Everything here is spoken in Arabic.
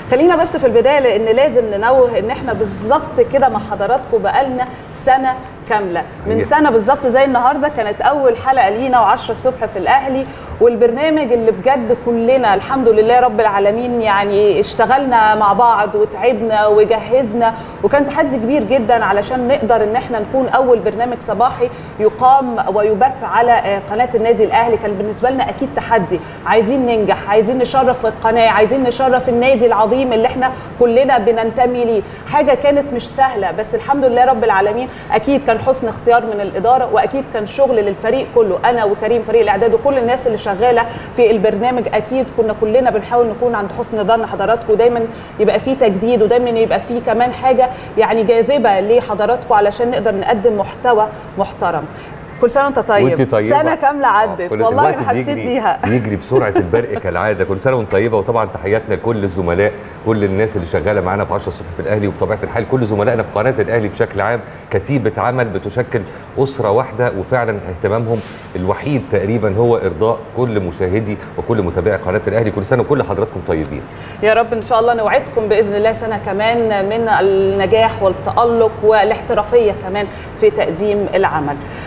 خلينا بس في البدايه لان لازم ننوه ان احنا بالظبط كده مع حضراتكم بقالنا سنه كامله، من سنه بالظبط زي النهارده كانت اول حلقه لينا و10 الصبح في الاهلي، والبرنامج اللي بجد كلنا الحمد لله رب العالمين يعني اشتغلنا مع بعض وتعبنا وجهزنا، وكان تحدي كبير جدا علشان نقدر ان احنا نكون اول برنامج صباحي يقام ويبث على قناه النادي الاهلي. كان بالنسبه لنا اكيد تحدي، عايزين ننجح، عايزين نشرف القناه، عايزين نشرف النادي العظيم اللي احنا كلنا بننتمي ليه. حاجه كانت مش سهله، بس الحمد لله رب العالمين اكيد كان حسن اختيار من الاداره، واكيد كان شغل للفريق كله، انا وكريم فريق الاعداد وكل الناس اللي شغاله في البرنامج. اكيد كنا كلنا بنحاول نكون عند حسن ظن حضراتكم، ودايما يبقى فيه تجديد، ودايما يبقى فيه كمان حاجه يعني جاذبه لحضراتكم علشان نقدر نقدم محتوى محترم. كل سنه وانت طيب. وانت طيبه. سنه كامله عدت والله ما حسيت بيها، بيجري بسرعه البرق كالعاده. كل سنه وانت طيبه، وطبعا تحياتنا لكل الزملاء، كل الناس اللي شغاله معانا في 10 الصبح في الاهلي، وبطبيعه الحال كل زملائنا في قناه الاهلي بشكل عام، كتيبه عمل بتشكل اسره واحده، وفعلا اهتمامهم الوحيد تقريبا هو ارضاء كل مشاهدي وكل متابعي قناه الاهلي. كل سنه وكل حضراتكم طيبين يا رب. ان شاء الله نوعدكم باذن الله سنه كمان من النجاح والتالق والاحترافيه كمان في تقديم العمل.